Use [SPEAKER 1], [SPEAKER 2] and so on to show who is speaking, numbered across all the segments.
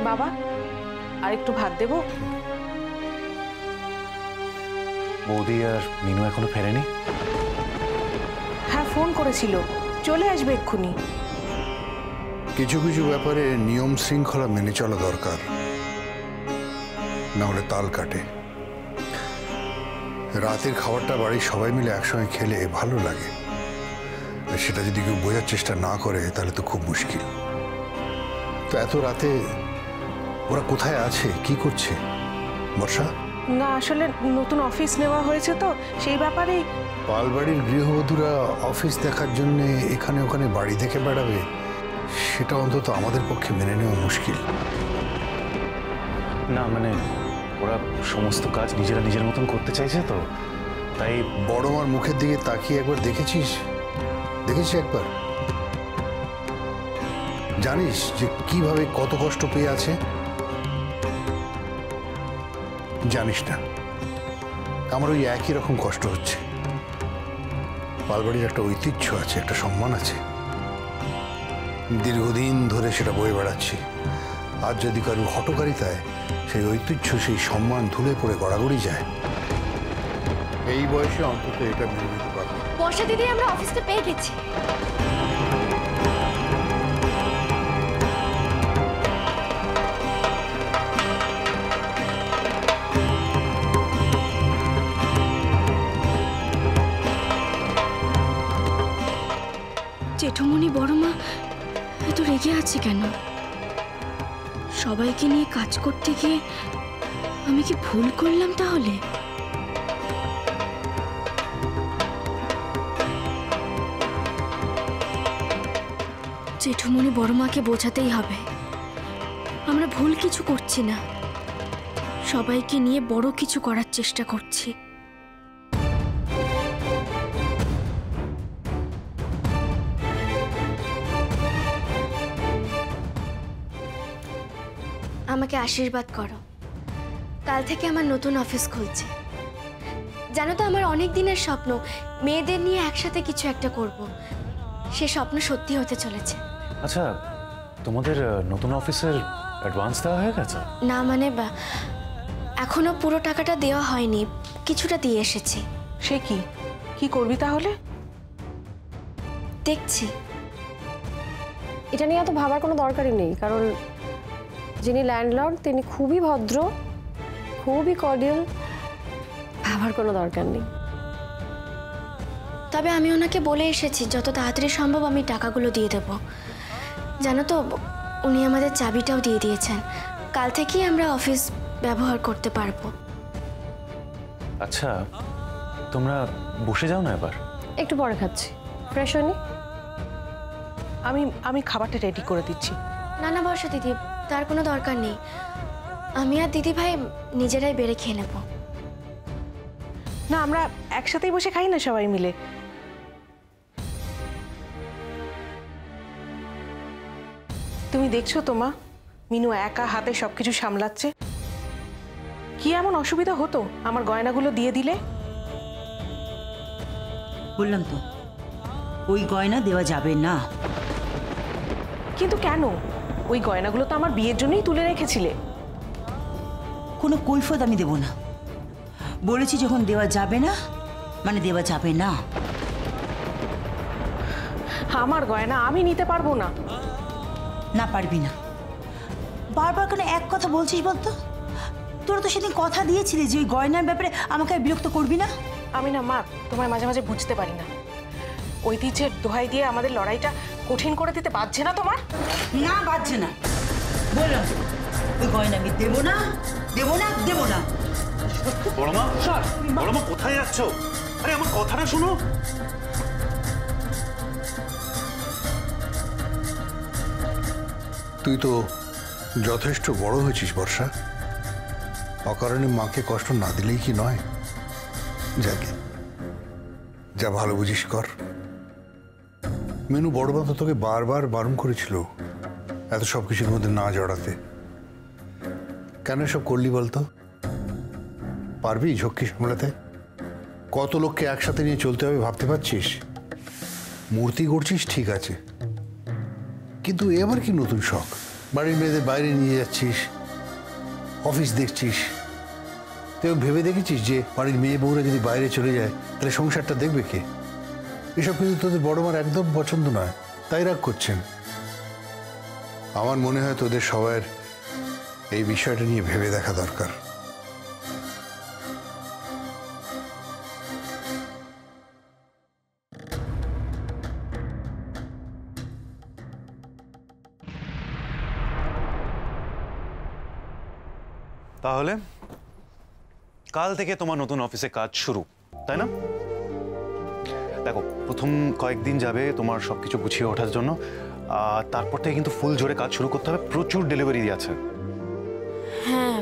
[SPEAKER 1] বাবা আর একটু ভাত দেবো?
[SPEAKER 2] বৌদি আর মিনু এখনো ফেরেনি?
[SPEAKER 1] হ্যাঁ, ফোন করেছিল, চলে আসবে এক্ষুনি।
[SPEAKER 3] কিছু কিছু ব্যাপারে নিয়ম শৃঙ্খলা মেনে চলা দরকার, না হলে তাল কাটে। রাতের খাবারটা বাড়ির সবাই মিলে একসঙ্গে খেলে ভালো লাগে, সেটা যদি কেউ বোঝার চেষ্টা না করে তাহলে তো খুব মুশকিল। তো এত রাতে ওরা কোথায় আছে, কি করছে বর্ষা?
[SPEAKER 1] না, আসলে নতুন অফিস নেওয়া হয়েছে তো সেই ব্যাপারেই।
[SPEAKER 3] পালবাড়ির গৃহবধূরা অফিস দেখার জন্য এখানে ওখানে বাড়ি দেখে বেড়াবে, সেটা অন্তত আমাদের পক্ষে মেনে নেওয়া মুশকিল।
[SPEAKER 2] না মানে ওরা সমস্ত কাজ নিজেরা নিজের মতন করতে চাইছে তো, তাই।
[SPEAKER 3] বড় মার মুখের দিকে তাকিয়ে একবার দেখেছিস একবার? জানিস যে কিভাবে কত কষ্ট পেয়ে আছে? জানিস না, আমার ওই একই রকম কষ্ট হচ্ছে। পালবাড়ির একটা ঐতিহ্য আছে, একটা সম্মান আছে, দীর্ঘদিন ধরে সেটা বয়ে বেড়াচ্ছি। আজ যদি কারো হঠকারিতায় সেই ঐতিহ্য, সেই সম্মান ধুলে পড়ে গড়াগড়ি যায়, এই বয়সে অন্তত এটা মেনে নিতে পারবো।
[SPEAKER 4] বর্ষা দিদি, আমরা অফিসটা পেয়ে গেছি।
[SPEAKER 5] জেঠুমনি বড়মা এত রেগে আছে কেন? সবাইকে নিয়ে কাজ করতে গিয়ে আমি কি ভুল করলাম তাহলে? জেঠুমনি বড়মাকে বোঝাতেই হবে আমরা ভুল কিছু করছি না, সবাইকে নিয়ে বড় কিছু করার চেষ্টা করছি।
[SPEAKER 4] আমাকে আশীর্বাদ করো, কাল থেকে আমার নতুন অফিস খুলছে। জানো তো, আমার অনেক দিনের স্বপ্ন মেয়েদের নিয়ে একসাথে কিছু একটা করব। সে স্বপ্ন সত্যি হতে চলেছে।
[SPEAKER 2] আচ্ছা, তোমাদের নতুন অফিসের অ্যাডভান্স দেওয়া হয়ে গেছে?
[SPEAKER 4] না মানে এখনো পুরো টাকাটা দেওয়া হয়নি, কিছুটা দিয়ে এসেছি।
[SPEAKER 1] সে কি করবি তাহলে?
[SPEAKER 4] দেখছি।
[SPEAKER 6] এটা নিয়ে এত ভাবার কোনো দরকারই নেই, কারণ যিনি ল্যান্ডলর্ড তিনি খুবই ভদ্র, খুবই কর্ডিয়াল, ভাবার কোনো দরকার নেই।
[SPEAKER 4] তবে আমি ওনাকে বলে এসেছি যত তাড়াতাড়ি সম্ভব আমি টাকাগুলো দিয়ে দেব। জানো তো, উনি আমাদের চাবিটাও দিয়ে দিয়েছেন, কাল থেকেই আমরা অফিস ব্যবহার করতে পারবো।
[SPEAKER 2] আচ্ছা, তোমরা বসে যাও না এবার?
[SPEAKER 6] একটু পরে খাচ্ছি, ফ্রেশ হয়নি।
[SPEAKER 1] আমি খাবারটা রেডি করে দিচ্ছি।
[SPEAKER 4] না না বর্ষা দিদি, তার কোনো দরকার নেই, আমি আর দিদি ভাই নিজেরাই বেড়ে খেয়ে নেব।
[SPEAKER 1] না, আমরা একসাথেই বসে খাই না সবাই মিলে? তুমি দেখছো তো মা, মিনু একা হাতে সবকিছু সামলাচ্ছে। কি এমন অসুবিধা হতো আমার গয়নাগুলো দিয়ে দিলে?
[SPEAKER 7] বললাম তো ওই গয়না দেওয়া যাবে না।
[SPEAKER 1] কিন্তু কেন? ওই গয়নাগুলো তো আমার বিয়ের জন্যই তুলে রেখেছিলে।
[SPEAKER 7] কোনো কৈফিয়ত আমি দেব না, বলেছি যখন দেওয়া যাবে না মানে দেওয়া যাবে না।
[SPEAKER 1] আমার গয়না আমি নিতে পারবো না।
[SPEAKER 7] না পারবি না, বারবার কেন এক কথা বলছিস বলতো? তোরা তো সেদিন কথা দিয়েছিলি যে ওই গয়নার ব্যাপারে আমাকে আর বিরক্ত করবি না।
[SPEAKER 1] আমি না মা, তোমায় মাঝে মাঝে বুঝতে পারি না। ঐতিহ্যের দোহাই দিয়ে আমাদের লড়াইটা কঠিন করে দিতে বাধ্য না তোমার?
[SPEAKER 7] না বাজছে না, বললাম ওই গয়না আমি দেবো না, দেবো না, দেবো না।
[SPEAKER 2] বড়মা, বড়মা কোথায় যাচ্ছ? আরে আমার কথাটা শোনো।
[SPEAKER 3] তুই তো যথেষ্ট বড় হয়েছিস বর্ষা, অকারণে মাকে কষ্ট না দিলেই কি নয়? যাকে যা ভালো বুঝিস কর। মেনু বড় বাবা তোকে বারবার বারণ করেছিল এত সবকিছুর মধ্যে না জড়াতে, কেন সব করলি বলতো? পারবি ঝক্কি সামলাতে? কত লোককে একসাথে নিয়ে চলতে হবে ভাবতে পারছিস? মূর্তি গড়ছিস ঠিক আছে, কিন্তু এবার কি নতুন শখ? বাড়ির মেয়েদের বাইরে নিয়ে যাচ্ছিস, অফিস দেখছিস। তুই ভেবে দেখেছিস যে বাড়ির মেয়ে বউরা যদি বাইরে চলে যায় তাহলে সংসারটা দেখবে কে? এসব কিন্তু তোদের বড় মার একদম পছন্দ নয়, তাই রাগ করছেন। আমার মনে হয় তোদের সবার এই বিষয়টা নিয়ে ভেবে দেখা দরকার।
[SPEAKER 2] তাহলে কাল থেকে তোমার নতুন অফিসে কাজ শুরু, তাই না? দেখো, প্রথম কয়েকদিন যাবে তোমার সবকিছু গুছিয়ে ওঠার জন্য, তারপর থেকে কিন্তু ফুল জোরে কাজ শুরু করতে হবে। প্রচুর ডেলিভারি আছে।
[SPEAKER 5] হ্যাঁ।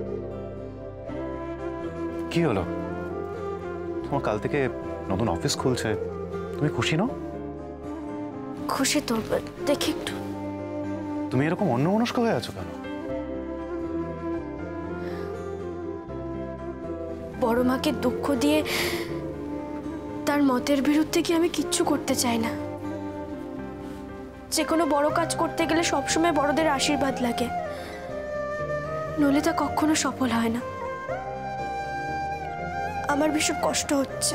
[SPEAKER 2] কি হলো? তোমার কাল থেকে নতুন অফিস খুলছে, তুমি খুশি নও?
[SPEAKER 5] খুশি তো, দেখি একটু।
[SPEAKER 2] তুমি এরকম অন্যমনস্ক হয়ে আছো কেন?
[SPEAKER 5] বড় মাকে দুঃখ দিয়ে তার মতের বিরুদ্ধে কি আমি কিচ্ছু করতে চাই না। যে কোনো বড় কাজ করতে গেলে সবসময় বড়দের আশীর্বাদ লাগে, নইলে তা কখনো সফল হয় না। আমার ভীষণ কষ্ট হচ্ছে।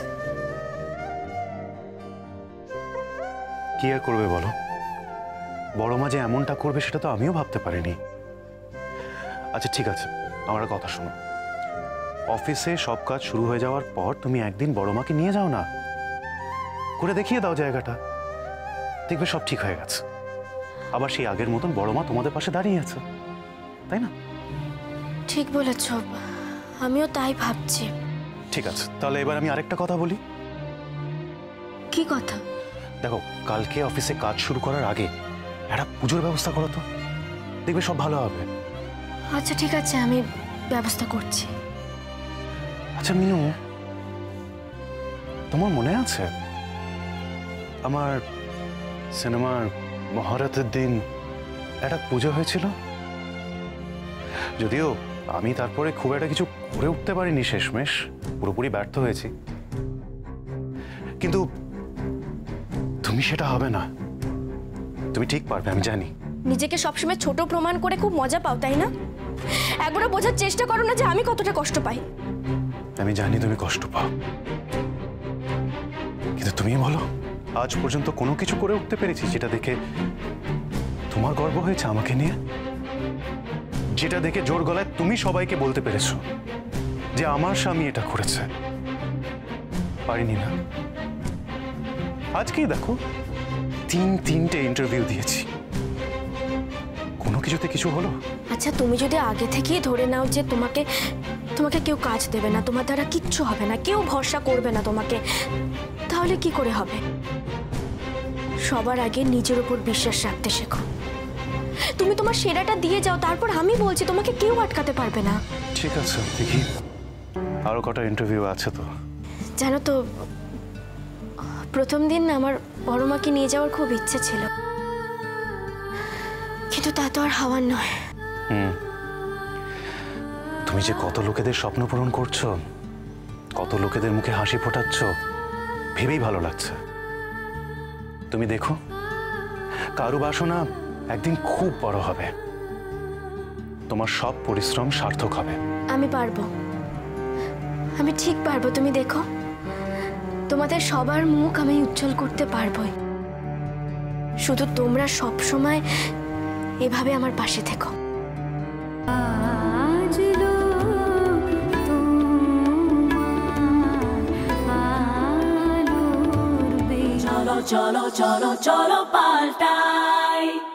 [SPEAKER 2] কি আর করবে বলো, বড় মা যে এমনটা করবে সেটা তো আমিও ভাবতে পারিনি। আচ্ছা ঠিক আছে, আমার কথা শোনো। অফিসে সব কাজ শুরু হয়ে যাওয়ার পর তুমি একদিন বড় মাকে নিয়ে যাও না, করে দেখিয়ে দাও জায়গাটা, দেখবে সব ঠিক হয়ে গেছে। আবার সেই আগের মতন বড় মা তোমাদের পাশে দাঁড়িয়ে আছে, তাই না?
[SPEAKER 5] ঠিক বলেছ, আমিও তাই ভাবছি।
[SPEAKER 2] ঠিক আছে, তাহলে এবার আমি আরেকটা কথা বলি।
[SPEAKER 5] কি কথা?
[SPEAKER 2] দেখো, কালকে অফিসে কাজ শুরু করার আগে একটা পুজোর ব্যবস্থা করো তো, দেখবে সব ভালো হবে।
[SPEAKER 5] আচ্ছা ঠিক আছে, আমি ব্যবস্থা করছি।
[SPEAKER 2] আচ্ছা মিনু, তোমার মনে আছে আমার সিনেমার মহারতের দিন একটা পুজো হয়েছিল? যদিও আমি তারপরে খুব একটা কিছু করে উঠতে পারিনি, শেষমেশ পুরোপুরি ব্যর্থ হয়েছি, কিন্তু তুমি সেটা হবে না। তুমি ঠিক পারবে, আমি জানি।
[SPEAKER 5] নিজেকে সবসময় ছোট প্রমাণ করে খুব মজা পাও, তাই না? একবারও বোঝার চেষ্টা করো না যে আমি কতটা কষ্ট পাই।
[SPEAKER 2] আমি জানি তুমি কষ্ট পাও, কিন্তু তুমি বলো, আজ পর্যন্ত কোনো কিছু করে উঠতে পেরেছি যেটা দেখে তোমার গর্ব হয়েছে আমাকে নিয়ে? যেটা দেখে জোর গলায় তুমি সবাইকে বলতে পেরেছো যে আমার স্বামী এটা করেছে? পারিনি না? আজকেই দেখো, তিনটে ইন্টারভিউ দিয়েছি, কোনো কিছুতে কিছু হলো?
[SPEAKER 5] আচ্ছা, তুমি যদি আগে থেকেই ধরে নাও যে তোমাকে তোমাকে কেউ কাজ দেবে না, তোমার দ্বারা কিচ্ছু হবে না, কেউ ভরসা করবে না তোমাকে, তাহলে কি করে হবে? সবার আগে নিজের উপর বিশ্বাস রাখতে শেখো। তুমি তোমার সেরাটা দিয়ে যাও, তারপর আমি বলছি তোমাকে কেউ আটকাতে পারবে না।
[SPEAKER 2] ঠিক আছে, দেখি আরো কটা ইন্টারভিউ আছে তো।
[SPEAKER 5] জানো তো, প্রথম দিন আমার বড় মাকে নিয়ে যাওয়ার খুব ইচ্ছে ছিল, কিন্তু তা তো আর হওয়ার নয়।
[SPEAKER 2] তুমি যে কত লোকেদের স্বপ্ন পূরণ করছো, কত লোকেদের মুখে হাসি ফোটাচ্ছ, ভেবেই ভালো লাগছে। তুমি দেখো, কারো বাসনা একদিন খুব বড় হবে, তোমার সব পরিশ্রম সার্থক হবে।
[SPEAKER 5] আমি পারবো, আমি ঠিক পারবো। তুমি দেখো, তোমাদের সবার মুখ আমি উজ্জ্বল করতে পারবোই। শুধু তোমরা সব সময় এভাবে আমার পাশে থেকো।
[SPEAKER 8] চলো চলো চলো চলো পাল্টাই।